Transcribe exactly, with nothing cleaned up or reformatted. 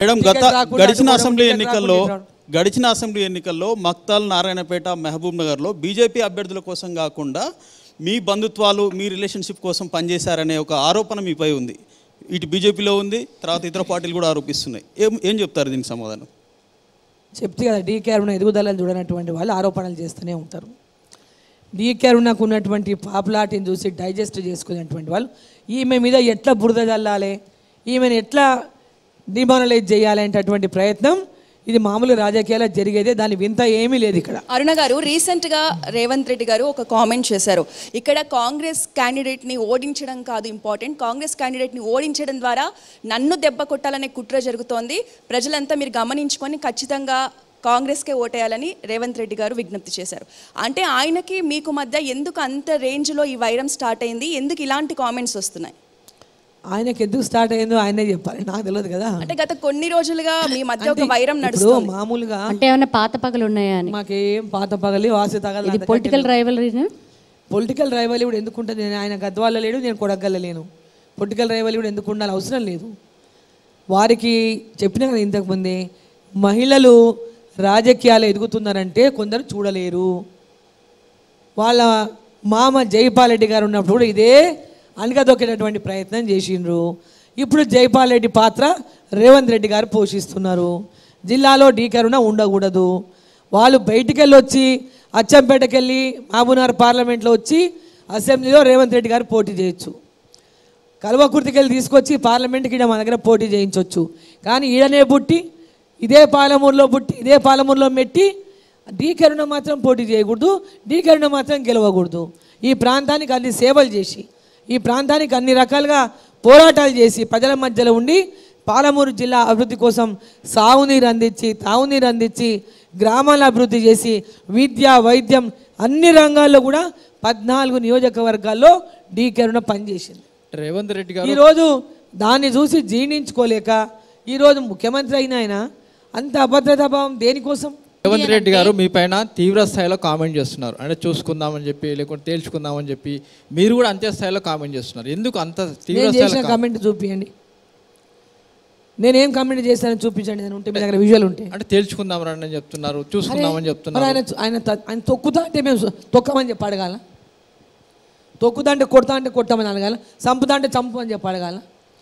Madam గత గడిచిన assembly ఎన్నికల్లో గడిచిన అసెంబ్లీ ఎన్నికల్లో మక్తల్ నారాయణపేట మహబూబ్ నగర్లో బీజేపీ అభ్యర్థుల కోసం కాకుండా మీ బంధుత్వాలు మీ రిలేషన్షిప్ కోసం పనిచేశారనే ఒక ఆరోపణ మీపై ఉంది. ఇటు బీజేపీలో ఉంది, తర్వాత ఇతర పార్టీలు కూడా ఆరోపిస్తున్నాయి. ఏం ఏం చెప్తారు దీనికి సమాధానం? చెప్తే కదా డీకే అరుణ ఎదుగుదలను చూడనటువంటి వాళ్ళు ఆరోపణలు చేస్తూనే ఉంటారు. డీకే అరుణకు ఉన్నటువంటి పాపులారిటీని చూసి డైజెస్ట్ చేసుకునేటువంటి వాళ్ళు ఈమె మీద ఎట్లా బురద చల్లాలి, ఈమెను ఎట్లా డిమానలైజ్ చేయాలి అనేటటువంటి ప్రయత్నం ఇది మామూలు రాజకీయాల్లో జరిగేదే, దాని వింత ఏమీ లేదు ఇక్కడ. అరుణ గారు రీసెంట్గా రేవంత్ రెడ్డి గారు ఒక కామెంట్ చేశారు, ఇక్కడ కాంగ్రెస్ క్యాండిడేట్ని ఓడించడం కాదు ఇంపార్టెంట్, కాంగ్రెస్ క్యాండిడేట్ని ఓడించడం ద్వారా నన్ను దెబ్బ కొట్టాలనే కుట్ర జరుగుతోంది, ప్రజలంతా మీరు గమనించుకొని ఖచ్చితంగా కాంగ్రెస్కే ఓటేయాలని రేవంత్ రెడ్డి గారు విజ్ఞప్తి చేశారు. అంటే ఆయనకి మీకు మధ్య ఎందుకు అంత రేంజ్లో ఈ వైరం స్టార్ట్ అయింది, ఎందుకు ఇలాంటి కామెంట్స్ వస్తున్నాయి? ఆయనకి ఎందుకు స్టార్ట్ అయిందో ఆయనే చెప్పాలి, నాకు తెలియదు కదా. అంటే గత కొన్ని రోజులుగా మీ మధ్య ఒక వైరం నడుస్తుంది. మామూలుగా అంటే ఏమైనా పాత పగలు ఉన్నాయా అని? మాకేం పాత పగలి వాసి తగలి పొలిటికల్ రైవలరీ పొలిటికల్ రైవలీ కూడా ఎందుకు ఉంటుంది? నేను ఆయన గద్వాల లేడు, నేను కొడగల్ల లేను. పొలిటికల్ రైవలీ కూడా ఎందుకు ఉండాలి, అవసరం లేదు. వారికి చెప్పిన కదా ఇంతకుముందే, మహిళలు రాజకీయాలు ఎదుగుతున్నారంటే కొందరు చూడలేరు. వాళ్ళ మామ జైపాల్ రెడ్డి గారు ఉన్నప్పుడు కూడా ఇదే అనగదొక్కేటటువంటి ప్రయత్నం చేసిండ్రు. ఇప్పుడు జైపాల్ రెడ్డి పాత్ర రేవంత్ రెడ్డి గారు పోషిస్తున్నారు. జిల్లాలో డీకరుణ ఉండకూడదు, వాళ్ళు బయటికి వెళ్ళి వచ్చి అచ్చంపేటకి వెళ్ళి మహబూబ్నగర్ పార్లమెంట్లో వచ్చి అసెంబ్లీలో రేవంత్ రెడ్డి గారు పోటీ చేయొచ్చు, కల్వకుర్తికి వెళ్ళి తీసుకొచ్చి పార్లమెంట్కి ఈడ మా దగ్గర పోటీ చేయించవచ్చు. కానీ ఈడనే పుట్టి ఇదే పాలమూరులో పుట్టి ఇదే పాలమూరులో మెట్టి డీకరుణ మాత్రం పోటీ చేయకూడదు, డీకరుణ మాత్రం గెలవకూడదు. ఈ ప్రాంతానికి అన్ని సేవలు చేసి, ఈ ప్రాంతానికి అన్ని రకాలుగా పోరాటాలు చేసి, ప్రజల మధ్యలో ఉండి పాలమూరు జిల్లా అభివృద్ధి కోసం సాగునీరు అందించి తాగునీరు అందించి గ్రామాల అభివృద్ధి చేసి విద్య వైద్యం అన్ని రంగాల్లో కూడా పద్నాలుగు నియోజకవర్గాల్లో డీకరుణ పనిచేసింది రేవంత్ రెడ్డి గారు. ఈరోజు దాన్ని చూసి జీర్ణించుకోలేక ఈరోజు ముఖ్యమంత్రి అయిన ఆయన అంత అభద్రతా భావం దేనికోసం? రేవంత్ రెడ్డి గారు మీ పైన తీవ్ర స్థాయిలో కామెంట్ చేస్తున్నారు, అంటే చూసుకుందామని చెప్పి లేకుంటే తేల్చుకుందామని చెప్పి మీరు కూడా అంతే స్థాయిలో కామెంట్ చేస్తున్నారు. ఎందుకు అంత తీవ్ర స్థాయిలో కామెంట్ చూపించండి, నేనేం కామెంట్ చేస్తానని చూపించండి, నేను ఉంటే మీ దగ్గర విజువల్ ఉంటే. అంటే తేల్చుకుందాం రండి అని చెప్తున్నారు, చూసుకుందామని చెప్తున్నారు. ఆయన ఆయన ఆయన తొక్కుతా అంటే మేము తొక్కమని చెప్పి అడగాల, తొక్కుతా అంటే కొడతా అంటే కొట్టమని అడగాల, చంపుతా అంటే చంపు అని చెప్పి అడగాల.